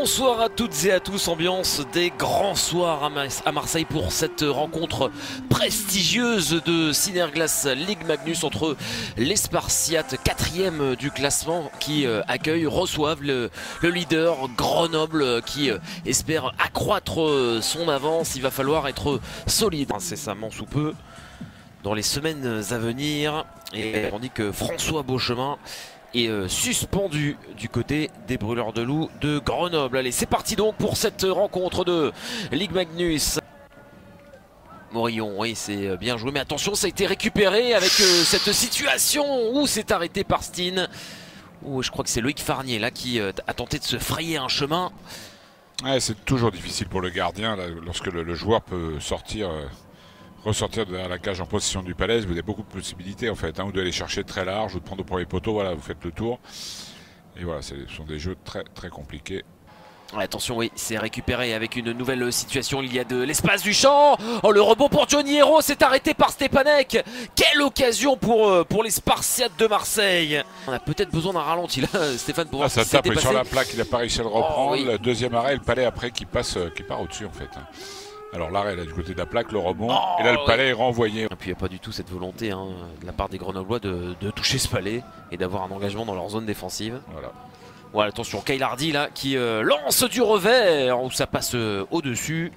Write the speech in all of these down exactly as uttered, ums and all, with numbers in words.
Bonsoir à toutes et à tous, ambiance des grands soirs à Marseille pour cette rencontre prestigieuse de Synerglace Ligue Magnus entre les Spartiates, quatrième du classement, qui accueillent, reçoivent le, le leader Grenoble qui espère accroître son avance. Il va falloir être solide incessamment sous peu dans les semaines à venir, et on dit que François Beauchemin est euh, suspendu du côté des Brûleurs de Loup de Grenoble. Allez, c'est parti donc pour cette rencontre de Ligue Magnus. Morillon, oui, c'est bien joué, mais attention, ça a été récupéré avec euh, cette situation où c'est arrêté par Steen. Où je crois que c'est Loïc Farnier là qui euh, a tenté de se frayer un chemin. Ouais, c'est toujours difficile pour le gardien là, lorsque le, le joueur peut sortir. Euh... ressortir de la cage en possession du palais, vous avez beaucoup de possibilités en fait, hein, ou d'aller chercher très large, ou de prendre au premier poteau, voilà, vous faites le tour. Et voilà, ce sont des jeux très très compliqués. Ouais, attention, oui, c'est récupéré avec une nouvelle situation, il y a de l'espace du champ. Oh, le rebond pour Johnny Hero, c'est arrêté par Stepanek. Quelle occasion pour, pour les Spartiates de Marseille. On a peut-être besoin d'un ralenti là, Stéphane, pour voir ah, ça si tape sur la plaque, il n'a pas réussi à le reprendre. Oh, oui. Le deuxième arrêt, le palais après qui passe, qui part au-dessus en fait. Alors l'arrêt là du côté de la plaque, le rebond, oh, et là le palais oui. est renvoyé. Et puis il n'y a pas du tout cette volonté hein, de la part des Grenoblois de, de toucher ce palais et d'avoir un engagement dans leur zone défensive. Voilà. Voilà, attention, Kyle Hardy là qui euh, lance du revers où ça passe euh, au-dessus.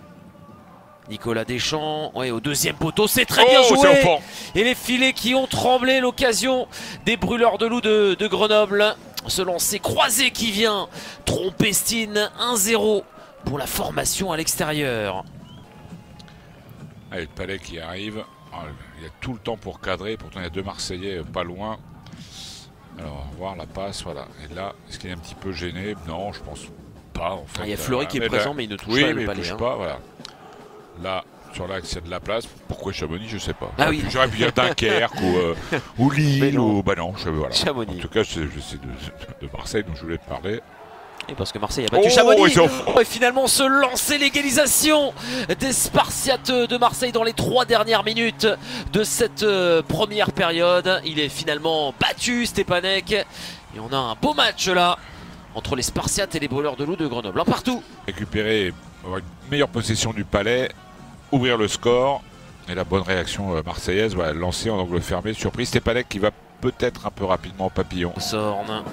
Nicolas Deschamps, ouais, au deuxième poteau, c'est très bien oh, joué. Et les filets qui ont tremblé, l'occasion des Brûleurs de Loup de, de Grenoble. Ce lancer croisé qui vient tromper Steen, un zéro. Pour la formation à l'extérieur. Allez, le palais qui arrive. Alors, il y a tout le temps pour cadrer. Pourtant, il y a deux Marseillais pas loin. Alors, on va voir la passe. Voilà. Et là, est-ce qu'il est un petit peu gêné? Non, je pense pas. En fait. Ah, il y a Fleury euh, qui est présent, là, mais il ne touche oui, pas mais le palais. Il touche hein. pas, voilà. Là, sur l'axe, il y a de la place. Pourquoi Chamonix? Je sais pas. Ah oui. J'aurais pu dire Dunkerque ou, euh, ou Lille. Ou... Bah non, je, voilà. Chamonix. En tout cas, je sais de, de Marseille dont je voulais te parler. Et parce que Marseille a battu oh, Chamonix. oh, et finalement se lancer l'égalisation des Spartiates de Marseille dans les trois dernières minutes de cette euh, première période. Il est finalement battu, Stepanek. Et on a un beau match là entre les Spartiates et les Brûleurs de Loup de Grenoble. Un partout. Récupérer, avoir une meilleure possession du palais, ouvrir le score. Et la bonne réaction euh, marseillaise, voilà, lancer en angle fermé. Surprise, Stepanek qui va peut-être un peu rapidement au papillon. Sorne.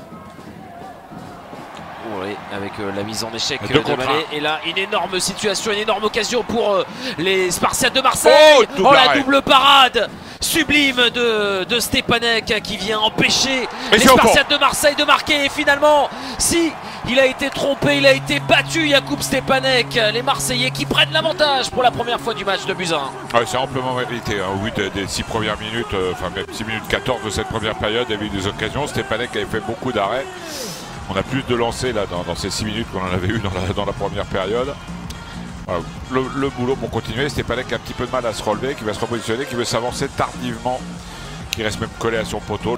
Oui, avec euh, la mise en échec de Mallet. Et là, une énorme situation, une énorme occasion pour euh, les Spartiates de Marseille. Oh, oh la double parade sublime de, de Stepanek qui vient empêcher et les Spartiates de Marseille de marquer. Et finalement, si il a été trompé, il a été battu, Jakub Stepanek. Les Marseillais qui prennent l'avantage pour la première fois du match de Buzyn. Ah, c'est amplement mérité. Hein. Au bout des, des six premières minutes, euh, enfin même six minutes quatorze de cette première période, il y avait eu des occasions. Stepanek avait fait beaucoup d'arrêts. On a plus de lancers là dans, dans ces six minutes qu'on en avait eu dans la, dans la première période. Voilà. Le, le boulot pour continuer, Stepanek qui a un petit peu de mal à se relever, qui va se repositionner, qui veut s'avancer tardivement, qui reste même collé à son poteau.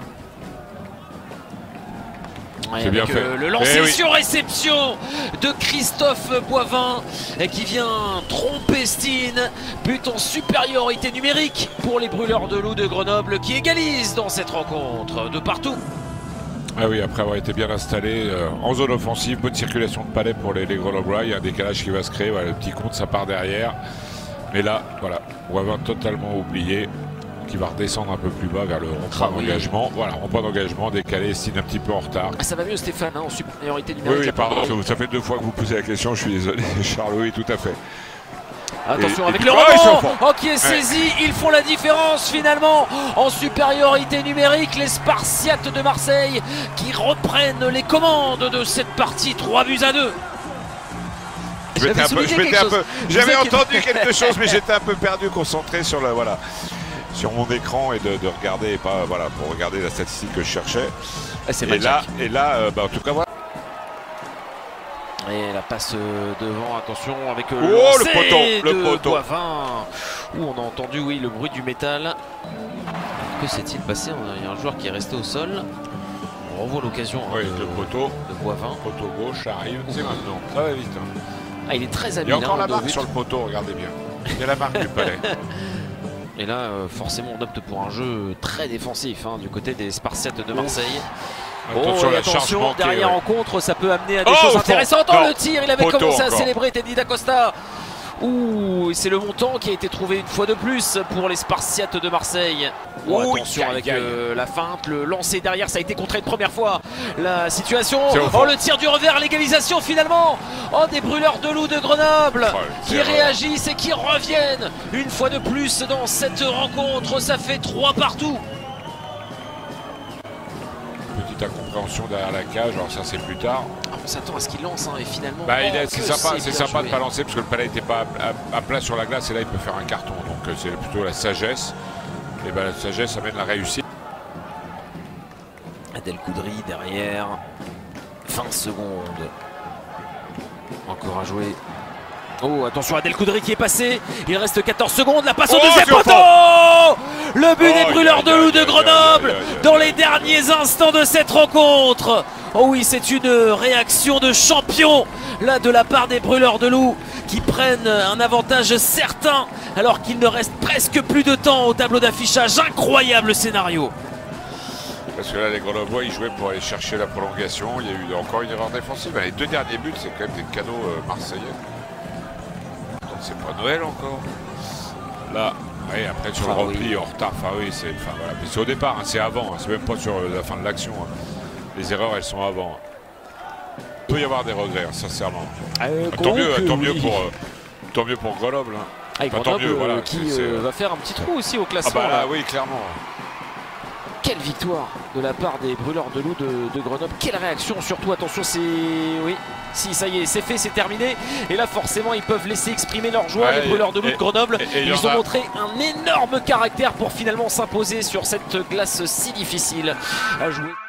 Ouais, c'est bien fait. Le, le lancer oui. sur réception de Christophe Boivin qui vient tromper Steen. But en supériorité numérique pour les Brûleurs de Loup de Grenoble qui égalisent dans cette rencontre de partout. Ah oui, après avoir été bien installé euh, en zone offensive, bonne circulation de palais pour les, les Grenoblois, il y a un décalage qui va se créer, voilà, le petit compte ça part derrière. Mais là, voilà, Boivin totalement oublié, qui va redescendre un peu plus bas vers le rond-point ah, d'engagement. Oui. Voilà, rond-point d'engagement, décalé, Steen un petit peu en retard. Ah, ça va mieux Stéphane, hein, en supériorité numérique. Oui, oui pardon, ça fait deux fois que vous posez la question, je suis désolé, Charles, oui, tout à fait. Attention et, avec et le rebond oh, qui est saisi, ouais. Ils font la différence finalement en supériorité numérique, les Spartiates de Marseille qui reprennent les commandes de cette partie, trois buts à deux. J'avais entendu quelque chose mais j'étais un peu perdu, concentré sur, le, voilà, sur mon écran et de, de regarder, pas, voilà, pour regarder la statistique que je cherchais. Ah, et, là, et là, euh, bah, en tout cas voilà. Et la passe devant, attention avec le, oh, le poteau, le poteau. Boivin, où on a entendu oui le bruit du métal. Que s'est-il passé? Il y a un joueur qui est resté au sol. On revoit l'occasion oui, hein, de, le poteau de Boivin. Poteau gauche arrive, c'est maintenant. Ça va vite. Hein. Ah, il est très habile. Il y a encore hein, la marque sur le poteau, regardez bien. Il y a la marque du palais. Et là, euh, forcément, on opte pour un jeu très défensif hein, du côté des Spartiates de Marseille. Attention, oh, et la charge attention, manquée, derrière ouais. rencontre, ça peut amener à des Oh, choses fort. intéressantes. Oh, Non. le tir, il avait Poteau commencé à encore. célébrer Teddy D'Acosta. Ouh, c'est le montant qui a été trouvé une fois de plus pour les Spartiates de Marseille. Oh, Ouh, attention aïe, avec aïe. euh, la feinte, le lancer derrière, ça a été contré une première fois. La situation, C'est au oh fond. le tir du revers, l'égalisation finalement. Oh, des brûleurs de loup de Grenoble Oh, qui c'est réagissent et qui reviennent une fois de plus dans cette rencontre. Ça fait trois partout. Petite incompréhension derrière la cage, alors ça c'est plus tard. Ah, on s'attend à ce qu'il lance hein, et finalement. Bah, oh, il est- c'est que sympa, c'est bien sympa de joué. pas lancer parce que le palais n'était pas à, à- à plat sur la glace et là il peut faire un carton. Donc euh, c'est plutôt la sagesse. Et ben la sagesse amène la réussite. Adel Koudri derrière. vingt secondes. Encore à jouer. Oh, attention, Adel Koudri qui est passé. Il reste quatorze secondes. La passe au Oh, deuxième c'est au poteau. Le but Oh, des brûleurs aïe, de aïe, loup de aïe, Grenoble aïe, aïe, aïe, dans aïe. les derniers instants de cette rencontre. Oh oui, c'est une réaction de champion là de la part des brûleurs de loup qui prennent un avantage certain alors qu'il ne reste presque plus de temps au tableau d'affichage. Incroyable scénario. Parce que là les Grenoblois ils jouaient pour aller chercher la prolongation. Il y a eu encore une erreur défensive. Les deux derniers buts c'est quand même des canaux euh, marseillais. Pourtant, c'est pas Noël encore. Là, oui, après sur Ah, le repli oui. en retard, enfin oui, c'est enfin, voilà. Mais c'est au départ, hein, c'est avant, hein, c'est même pas sur euh, la fin de l'action. hein. Les erreurs elles sont avant. Il peut y avoir des regrets, hein, sincèrement. Euh, Tant mieux, donc, tant mieux oui. pour euh, tant mieux pour Grenoble. hein. Ah, et Enfin, tant Grenoble, mieux, voilà, euh, qui c'est- euh, c'est- va faire un petit trou aussi au Ah classement. bah là, là. oui, clairement. Quelle victoire de la part des brûleurs de loup de, de Grenoble. Quelle réaction surtout, attention, c'est... Oui, si ça y est, c'est fait, c'est terminé. Et là forcément ils peuvent laisser exprimer leur joie, Ouais, les brûleurs de loup et- de Grenoble. et- et il y Ils en ont a- montré un énorme caractère pour finalement s'imposer sur cette glace si difficile à jouer.